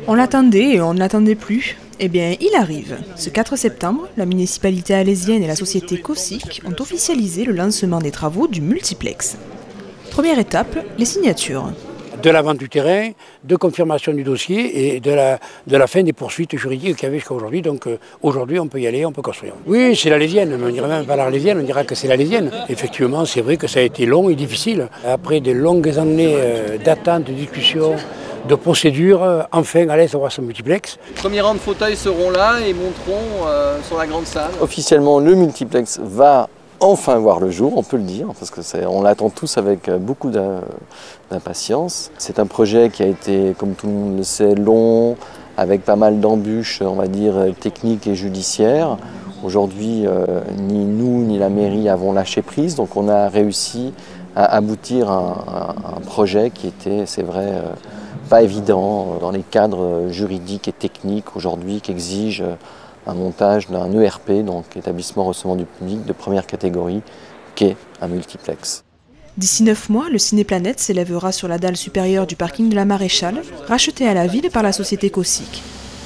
On l'attendait et on ne l'attendait plus. Eh bien, il arrive. Ce 4 septembre, la municipalité alésienne et la société Cosic ont officialisé le lancement des travaux du multiplex. Première étape, les signatures. De la vente du terrain, de confirmation du dossier et de la fin des poursuites juridiques qu'il y avait jusqu'à aujourd'hui. Donc aujourd'hui, on peut y aller, on peut construire. Oui, c'est l'Alésienne, mais on ne dirait même pas l'Alésienne, on dira que c'est l'Alésienne. Effectivement, c'est vrai que ça a été long et difficile. Après de longues années d'attente, de discussion, de procédure, enfin, Alès aura son multiplex. Les premiers rangs de fauteuils seront là et monteront sur la grande salle. Officiellement, le multiplex va enfin voir le jour, on peut le dire, parce qu'on l'attend tous avec beaucoup d'impatience. C'est un projet qui a été, comme tout le monde le sait, long, avec pas mal d'embûches, on va dire, techniques et judiciaires. Aujourd'hui, ni nous ni la mairie n'avons lâché prise, donc on a réussi à aboutir à un projet qui était, c'est vrai, pas évident dans les cadres juridiques et techniques aujourd'hui qu'exige un montage d'un ERP, donc établissement recevant du public de première catégorie, qu'est un multiplex. D'ici 9 mois, le Cinéplanète s'élèvera sur la dalle supérieure du parking de la Maréchale, racheté à la ville par la société Cosic.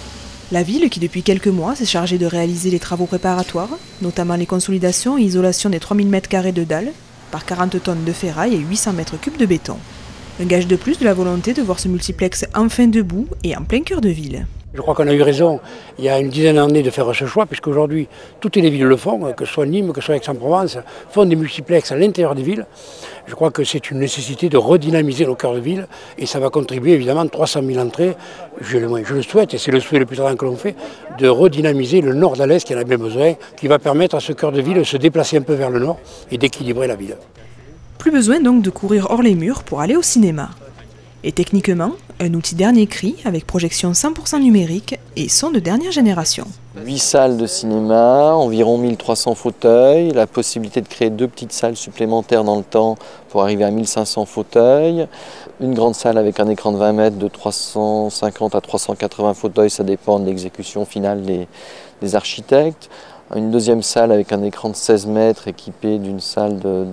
La ville qui depuis quelques mois s'est chargée de réaliser les travaux préparatoires, notamment les consolidations et isolations des 3000 m² de dalles, par 40 tonnes de ferraille et 800 m3 de béton. Un gage de plus de la volonté de voir ce multiplex enfin debout et en plein cœur de ville. Je crois qu'on a eu raison il y a une dizaine d'années de faire ce choix, puisqu'aujourd'hui, toutes les villes le font, que ce soit Nîmes, que ce soit Aix-en-Provence, font des multiplex à l'intérieur des villes. Je crois que c'est une nécessité de redynamiser nos cœurs de ville, et ça va contribuer évidemment 300 000 entrées, je le souhaite, et c'est le souhait le plus ardent que l'on fait, de redynamiser le nord d'Alès qui en a bien besoin, qui va permettre à ce cœur de ville de se déplacer un peu vers le nord et d'équilibrer la ville. Plus besoin donc de courir hors les murs pour aller au cinéma. Et techniquement, un outil dernier cri avec projection 100% numérique et son de dernière génération. 8 salles de cinéma, environ 1300 fauteuils, la possibilité de créer 2 petites salles supplémentaires dans le temps pour arriver à 1500 fauteuils, une grande salle avec un écran de 20 mètres de 350 à 380 fauteuils, ça dépend de l'exécution finale des architectes. Une deuxième salle avec un écran de 16 mètres équipée d'une salle de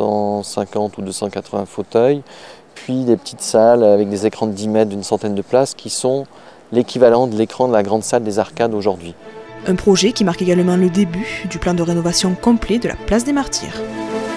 250 ou 280 fauteuils. Puis des petites salles avec des écrans de 10 mètres d'une centaine de places qui sont l'équivalent de l'écran de la grande salle des Arcades aujourd'hui. Un projet qui marque également le début du plan de rénovation complet de la place des Martyrs.